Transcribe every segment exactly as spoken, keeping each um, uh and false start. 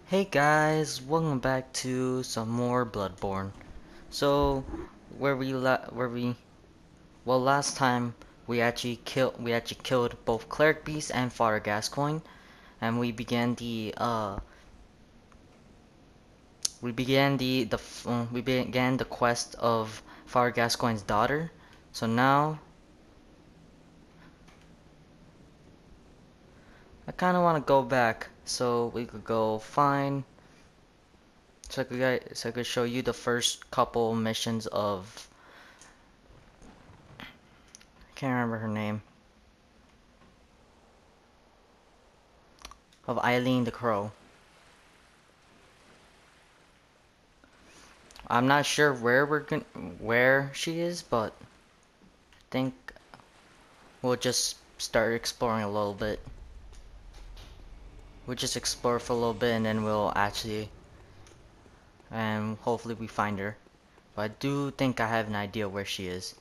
Hey guys, welcome back to some more Bloodborne. So, where we la where we well last time we actually killed we actually killed both Cleric Beast and Father Gascoigne, and we began the uh we began the the f- uh, we began the quest of Father Gascoigne's daughter. So now I kind of want to go back so we could go find so I could get, so I could show you the first couple missions of I can't remember her name. Of Eileen the Crow. I'm not sure where we're going where she is, but I think we'll just start exploring a little bit. We'll just explore for a little bit and then we'll actually and hopefully we find her. But I do think I have an idea where she is.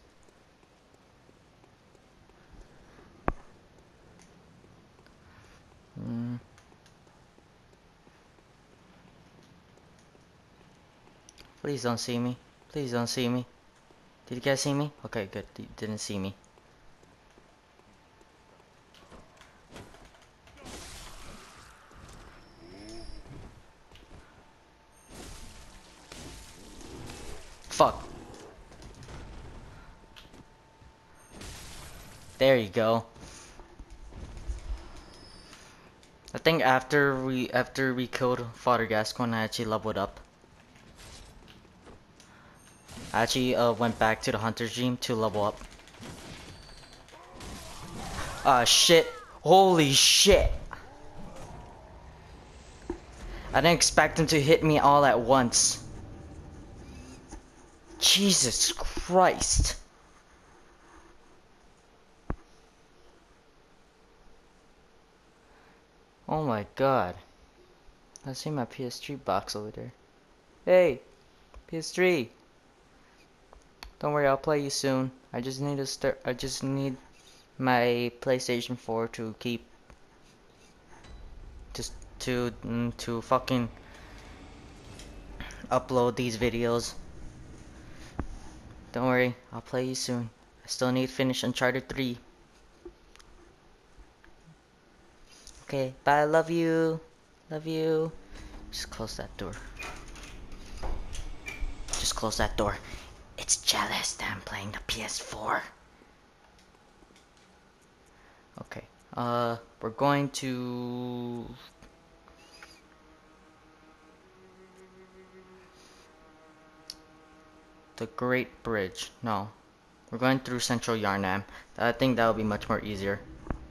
Hmm. Please don't see me. Please don't see me. Did you guys see me? Okay, good. You didn't see me. Fuck. There you go. I think after we after we killed Father Gascoigne, I actually leveled up. I actually uh, went back to the Hunter's Dream to level up. Ah, uh, shit. Holy shit. I didn't expect him to hit me all at once. Jesus Christ. Oh my god. I see my P S three box over there. Hey, P S three. Don't worry, I'll play you soon. I just need to start. I just need my PlayStation four to keep just to mm, to fucking upload these videos. Don't worry, I'll play you soon. I still need to finish Uncharted three. Okay, bye. Love you. Love you. Just close that door. Just close that door. It's jealous that I'm playing the P S four. Okay. Uh, we're going to... the Great Bridge. No. We're going through Central Yarnam. I think that will be much more easier.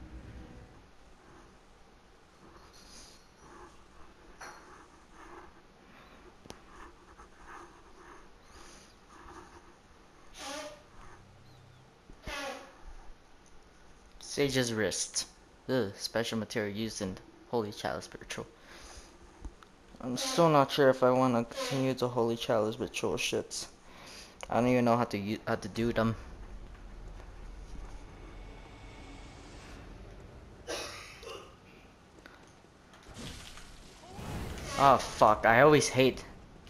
Sage's Wrist. Ugh, special material used in Holy Chalice Ritual. I'm still not sure if I want to continue the Holy Chalice Ritual shits. I don't even know how to use, how to do them. Oh fuck, I always hate.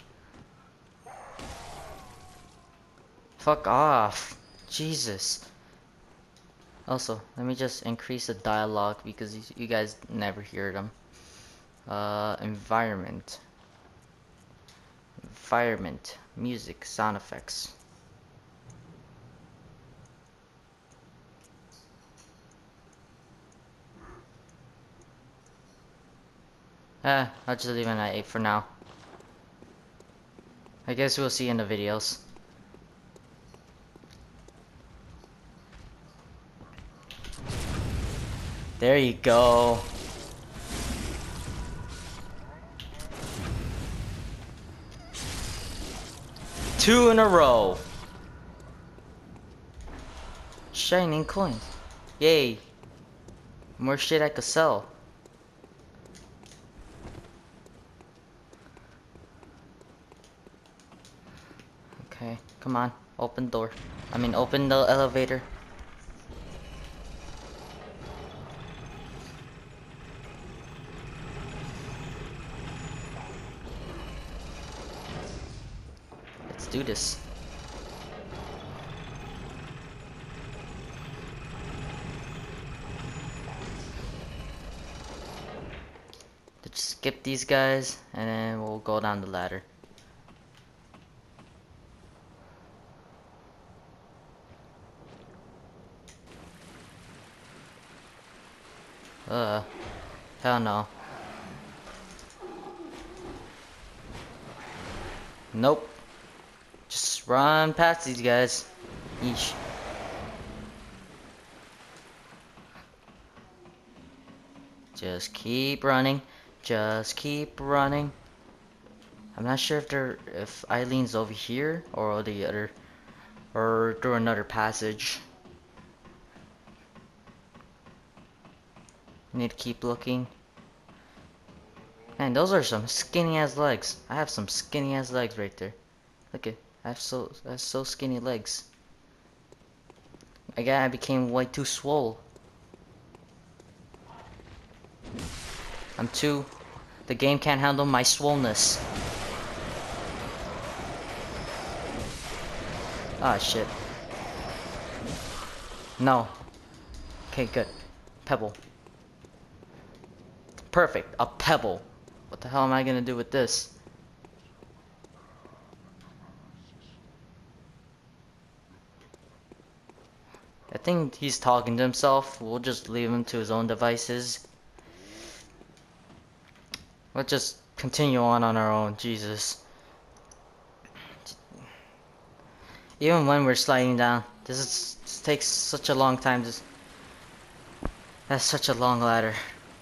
Fuck off. Jesus. Also, let me just increase the dialogue because you, you guys never hear them. Uh, environment. Environment. Music. Sound effects. Eh, I'll just leave it at eight for now. I guess we'll see in the videos. There you go. Two in a row. Shining coins. Yay. More shit I could sell. Okay, come on. Open door. I mean, open the elevator. do this. Let's skip these guys and then we'll go down the ladder. Uh, hell no. Nope. Just run past these guys. Yeesh. Just keep running. Just keep running. I'm not sure if they're if Eileen's over here or the other or through another passage. Need to keep looking. Man, those are some skinny ass legs. I have some skinny ass legs right there. Look at I have so I have so skinny legs. Again, I became way too swole. I'm too. The game can't handle my swollenness. Ah, shit. No. Okay, good. Pebble. Perfect. A pebble. What the hell am I gonna do with this? I think he's talking to himself. We'll just leave him to his own devices. We'll just continue on on our own. Jesus. Even when we're sliding down, this, is, this takes such a long time. This, that's such a long ladder.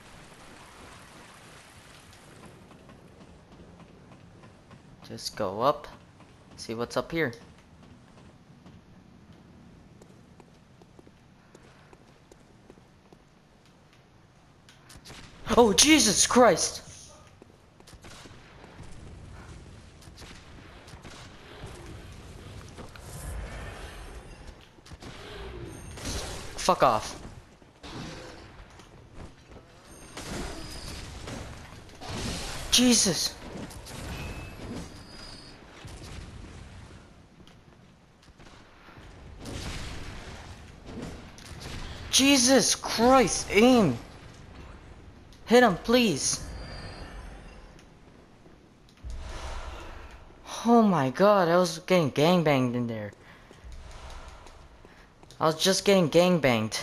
Just go up. See what's up here. Oh, Jesus Christ! Fuck off. Jesus! Jesus Christ, aim! Hit him, please! Oh my god, I was getting gangbanged in there. I was just getting gangbanged.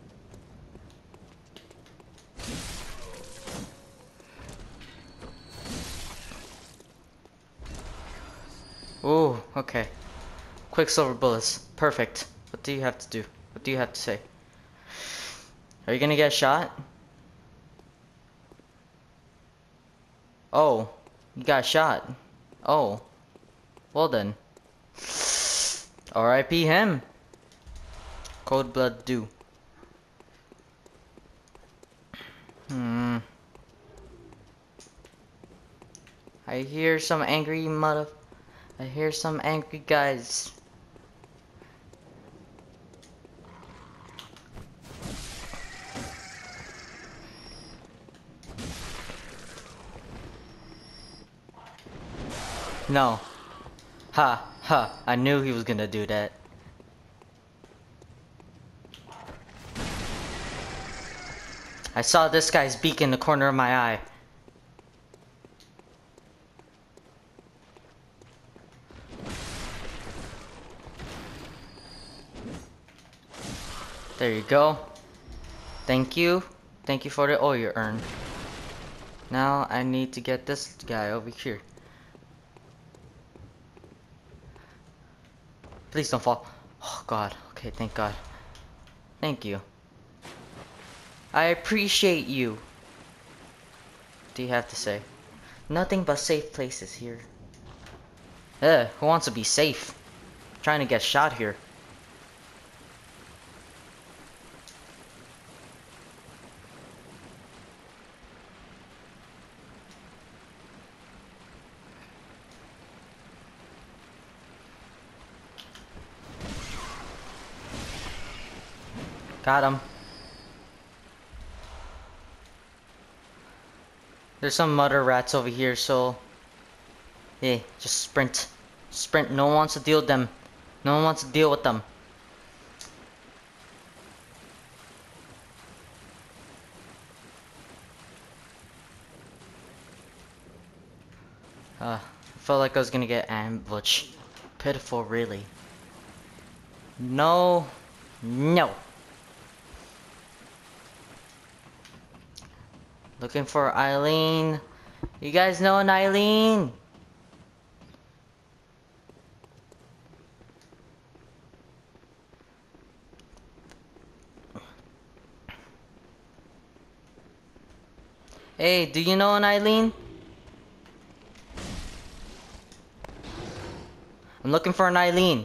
Ooh, okay. Quicksilver bullets. Perfect. What do you have to do? What do you have to say? Are you gonna get shot? Oh, you got shot. Oh. Well then. R I P him. Cold blood do. Hmm. I hear some angry mother. I hear some angry guys. No. Ha, ha. I knew he was gonna do that. I saw this guy's beak in the corner of my eye. There you go. Thank you. Thank you for the oil you earned. Now I need to get this guy over here. Please don't fall. Oh god. Okay, thank god. Thank you. I appreciate you. What do you have to say? Nothing but safe places here. Eh, who wants to be safe? I'm trying to get shot here. Got him. There's some mother rats over here, so hey, just sprint. Sprint. No one wants to deal with them. No one wants to deal with them. Uh, I felt like I was gonna get ambushed. Pitiful, really. No. No. Looking for Eileen. You guys know an Eileen? Hey, do you know an Eileen? I'm looking for an Eileen.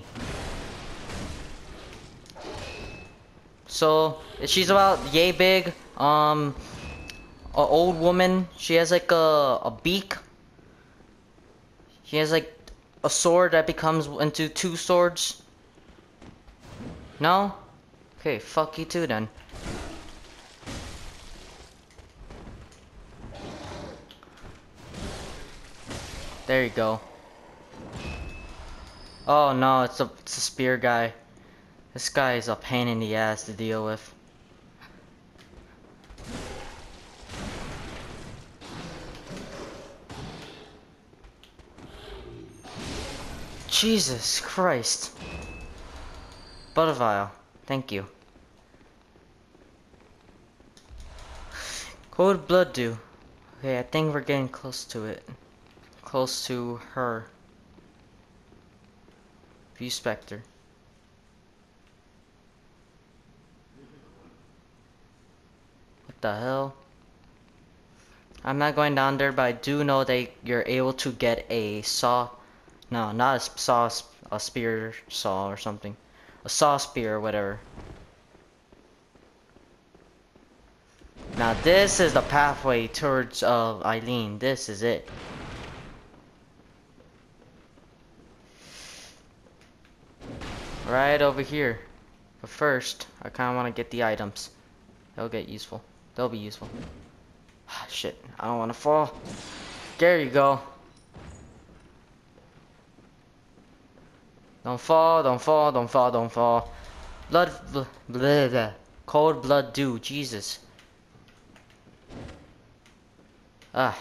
So, she's about yay big. Um, a old woman. She has like a, a beak. She has like a sword that becomes into two swords. No? Okay, fuck you too then. There you go. Oh no, it's a, it's a spear guy. This guy is a pain in the ass to deal with. Jesus Christ. Buttervile, thank you. Cold blood dew. Okay, I think we're getting close to it. Close to her. View Spectre. What the hell? I'm not going down there, but I do know that you're able to get a saw. No, not a saw, a spear saw or something. A saw spear or whatever. Now this is the pathway towards uh, Eileen. This is it. Right over here. But first, I kind of want to get the items. They'll get useful. They'll be useful. Ah, shit, I don't want to fall. There you go. Don't fall, don't fall, don't fall, don't fall. Blood, blah, blah, blah. Cold blood dew, Jesus. Ah.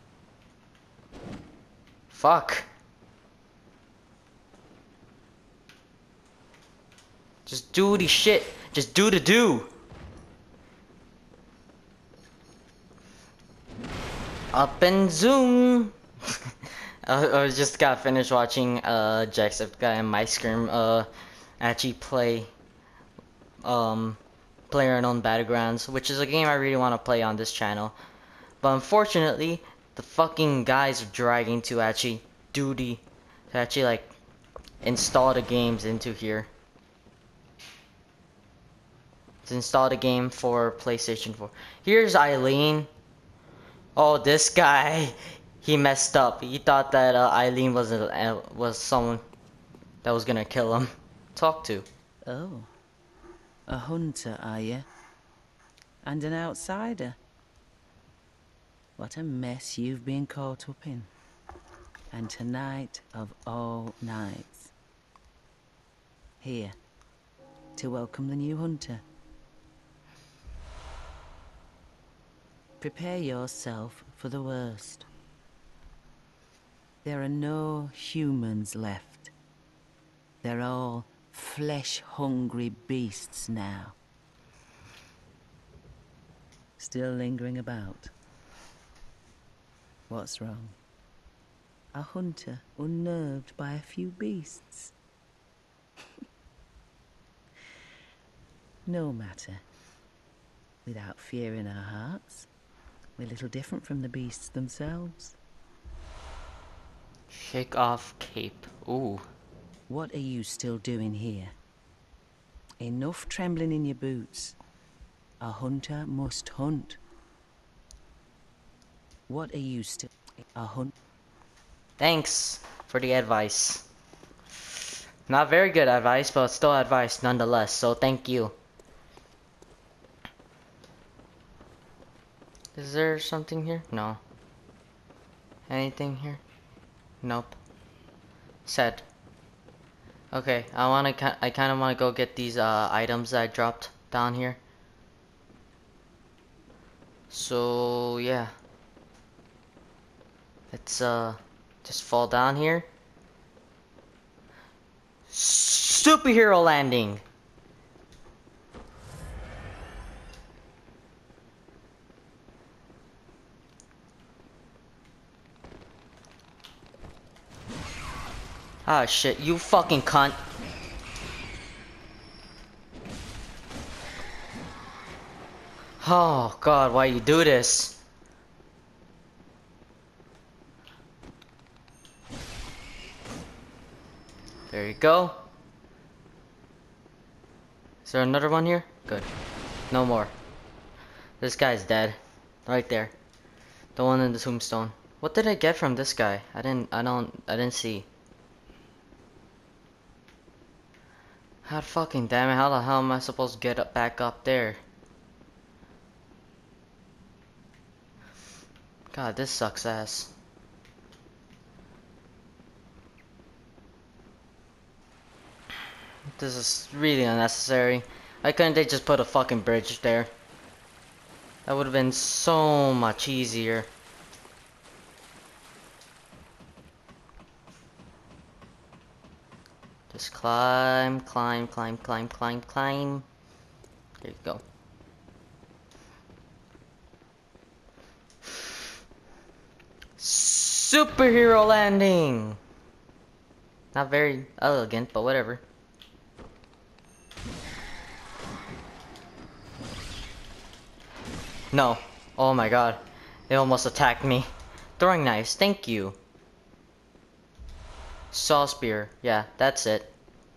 Fuck. Just do the shit. Just do the do. Up and zoom. I, I just got finished watching uh Jacksepticeye and MyScream uh actually play um PlayerUnknown Battlegrounds, which is a game I really want to play on this channel. But unfortunately, the fucking guys are dragging to actually do the to actually like install the games into here. To install the game for PlayStation four. Here's Eileen. Oh, this guy, he messed up. He thought that uh, Eileen was a, uh, was someone that was gonna kill him. Talk to. Oh, a hunter, are you? And an outsider? What a mess you've been caught up in. And tonight of all nights. Here, to welcome the new hunter. Prepare yourself for the worst. There are no humans left. They're all flesh-hungry beasts now. Still lingering about. What's wrong? A hunter unnerved by a few beasts? No matter. Without fear in our hearts, we're little different from the beasts themselves. Shake off cape. Ooh. What are you still doing here? Enough trembling in your boots. A hunter must hunt. What are you still... A hunt... Thanks for the advice. Not very good advice, but still advice nonetheless, so thank you. Is there something here? No. Anything here? Nope. Said. Okay, I wanna. I kind of want to go get these uh, items that I dropped down here. So yeah, let's uh just fall down here. Superhero landing. Ah shit, you fucking cunt. Oh god, why you do this? There you go. Is there another one here? Good. No more. This guy's dead. Right there. The one in the tombstone. What did I get from this guy? I didn't I don't I didn't see. How fucking damn it, how the hell am I supposed to get up back up there? God, this sucks ass. This is really unnecessary. Why couldn't they just put a fucking bridge there? That would have been so much easier. Just climb, climb, climb, climb, climb, climb. There you go. Superhero landing! Not very elegant, but whatever. No. Oh my god. They almost attacked me. Throwing knives, thank you. Saw spear. Yeah, that's it.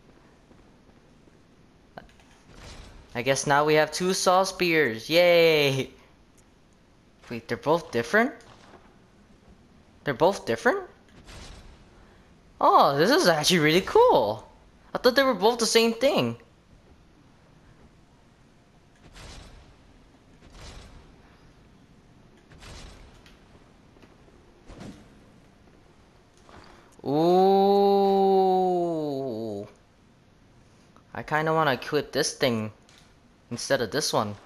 I guess now we have two saw spears. Yay! Wait, they're both different? They're both different? Oh, this is actually really cool. I thought they were both the same thing. Ooh. I kind of want to equip this thing instead of this one.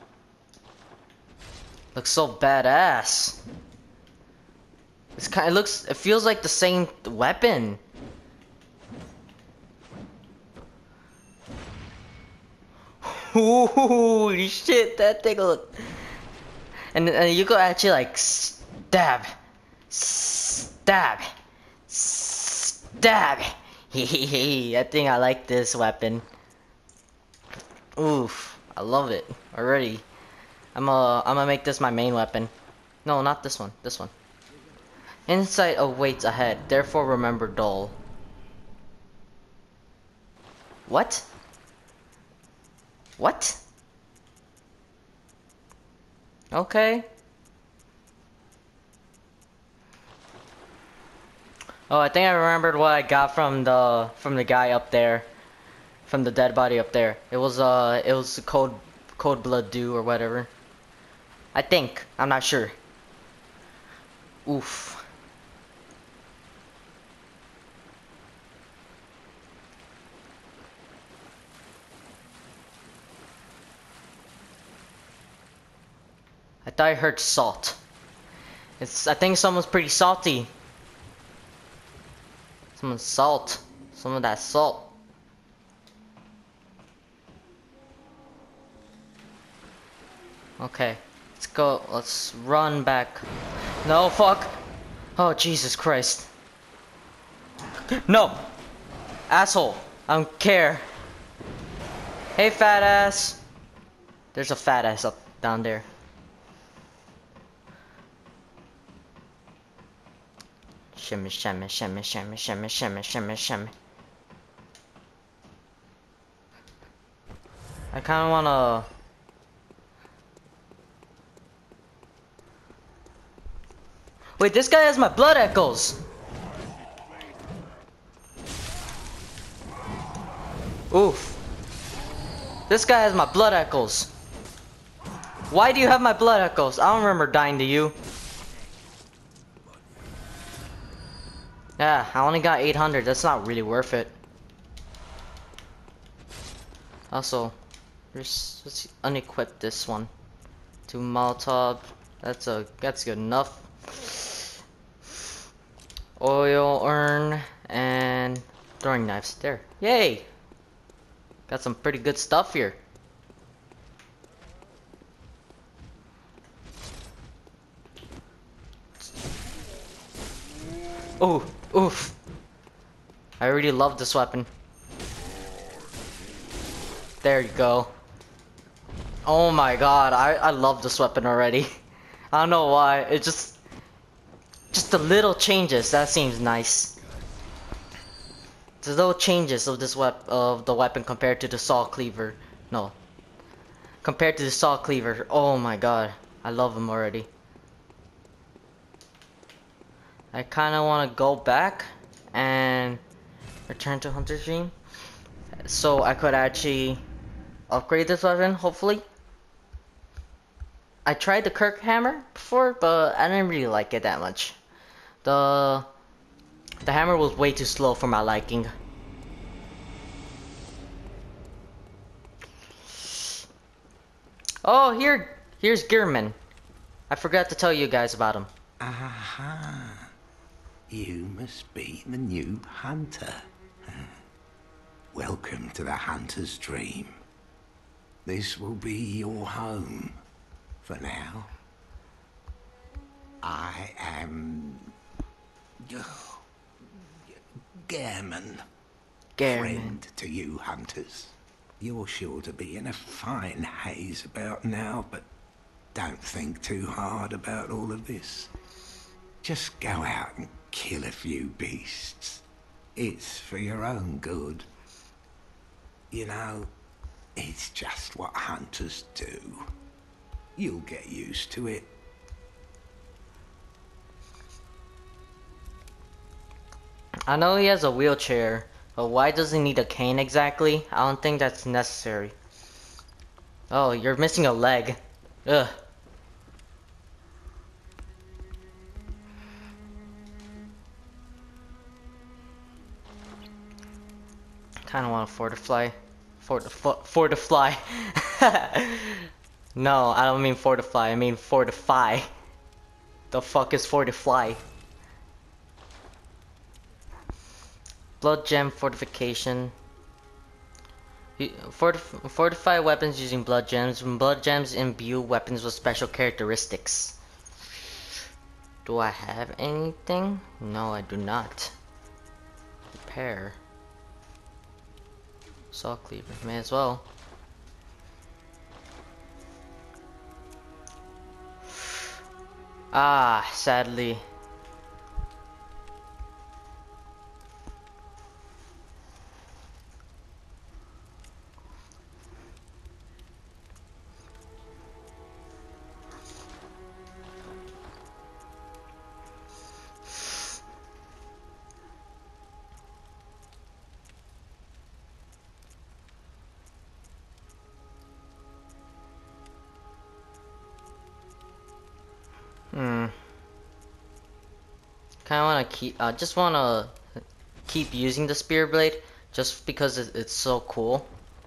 Looks so badass. It's kind of looks, it feels like the same weapon. Holy shit, that thing look. And, and you could actually like stab, stab, stab. Hehehe, I think I like this weapon. Oof, I love it already. I'm uh, I'm gonna make this my main weapon. No, not this one, this one. Insight awaits ahead, therefore remember dull. What? What? Okay. Oh, I think I remembered what I got from the from the guy up there, from the dead body up there. It was uh, it was code code blood dew or whatever. I think. I'm not sure. Oof. I thought I heard salt. It's. I think someone's pretty salty. Some salt. Some of that salt. Okay. Let's go. Let's run back. No, fuck. Oh, Jesus Christ. No! Asshole. I don't care. Hey, fat ass. There's a fat ass up down there. Shimmy, shimmy, shimmy, shimmy, shimmy, shimmy, shimmy, shimmy. I kinda wanna... Wait, this guy has my blood echoes! Oof. This guy has my blood echoes. Why do you have my blood echoes? I don't remember dying to you. Yeah, I only got eight hundred. That's not really worth it. Also, let's, let's unequip this one to Molotov. That's a that's good enough. Oil urn and throwing knives. There. Yay! Got some pretty good stuff here. Oh, oof. I really love this weapon. There you go. Oh my god, I, I love this weapon already. I don't know why, it just... Just the little changes, that seems nice. The little changes of this wep of the weapon compared to the saw cleaver. No. Compared to the saw cleaver, oh my god. I love him already. I kinda wanna go back and return to Hunter's Dream. So I could actually upgrade this weapon, hopefully. I tried the Kirk hammer before, but I didn't really like it that much. The the hammer was way too slow for my liking. Oh, here here's Gearman. I forgot to tell you guys about him. Aha. You must be the new hunter. Welcome to the Hunter's Dream. This will be your home for now. I am... Oh, Gehrman. Gehrman. Friend to you hunters. You're sure to be in a fine haze about now, but don't think too hard about all of this. Just go out and kill a few beasts. It's for your own good. You know, it's just what hunters do. You'll get used to it. I know he has a wheelchair, but why does he need a cane exactly? I don't think that's necessary. Oh, you're missing a leg. Ugh. Kinda want to fortify. Fortify. Fortify. No, I don't mean fortify, I mean fortify. The fuck is fortify? Blood gem fortification. Fortif fortify weapons using blood gems. Blood gems imbue weapons with special characteristics. Do I have anything? No, I do not. Repair. Saw cleaver. May as well. Ah, sadly. Hmm. Kind of want to keep. I uh, just want to keep using the spear blade, just because it, it's so cool.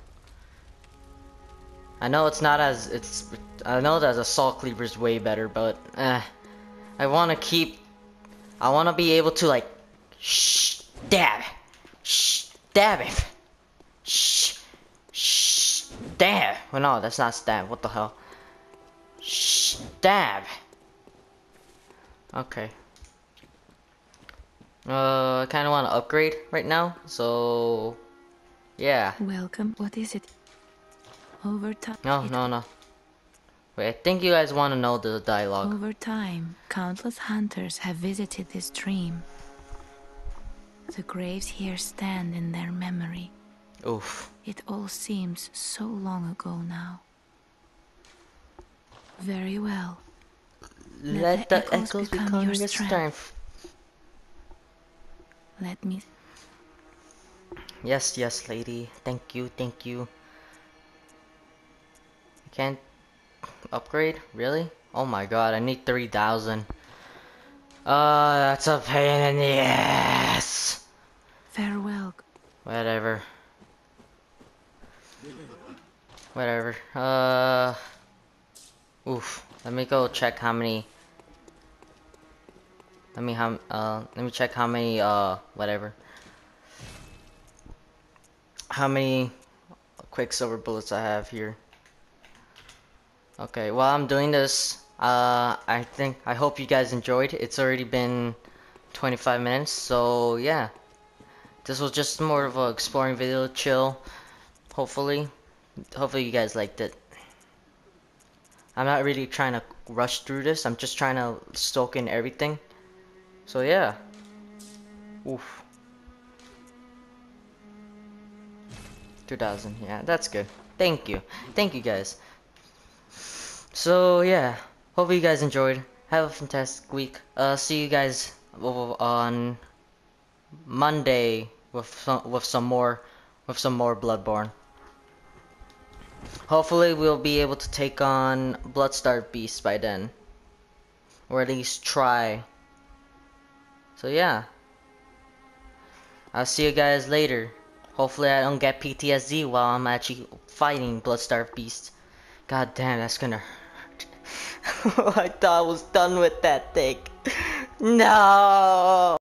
I know it's not as it's. I know that the saw cleaver is way better, but eh, I want to keep. I want to be able to like, shh, stab, shh, stab it, shh, shh, stab. Well, no, that's not stab. What the hell? Shh, stab. Okay. Uh, I kind of want to upgrade right now, so yeah. Welcome. What is it? Over time. No, no, no. Wait, I think you guys want to know the dialogue. Over time, countless hunters have visited this dream. The graves here stand in their memory. Oof. It all seems so long ago now. Very well. Let, Let the, the echoes, echoes become, become your your strength. strength. Let me... Yes, yes, lady. Thank you, thank you. I can't upgrade? Really? Oh my god, I need three thousand. Uh, that's a pain in the ass. Farewell. Whatever. Whatever. Uh. Oof. Let me go check how many. Let me how. Uh. Let me check how many. Uh. Whatever. How many Quicksilver bullets I have here. Okay. While I'm doing this, uh, I think I hope you guys enjoyed. It's already been twenty-five minutes, so yeah. This was just more of a exploring video, chill. Hopefully, hopefully you guys liked it. I'm not really trying to rush through this. I'm just trying to soak in everything. So yeah. Oof. two thousand. Yeah, that's good. Thank you. Thank you guys. So yeah. Hopefully you guys enjoyed. Have a fantastic week. Uh, see you guys on Monday with some, with some more with some more Bloodborne. Hopefully we'll be able to take on Bloodstarved Beast by then, or at least try. So yeah, I'll see you guys later. Hopefully I don't get P T S D while I'm actually fighting Bloodstarved Beast. God damn, that's gonna hurt. I thought I was done with that thing. No.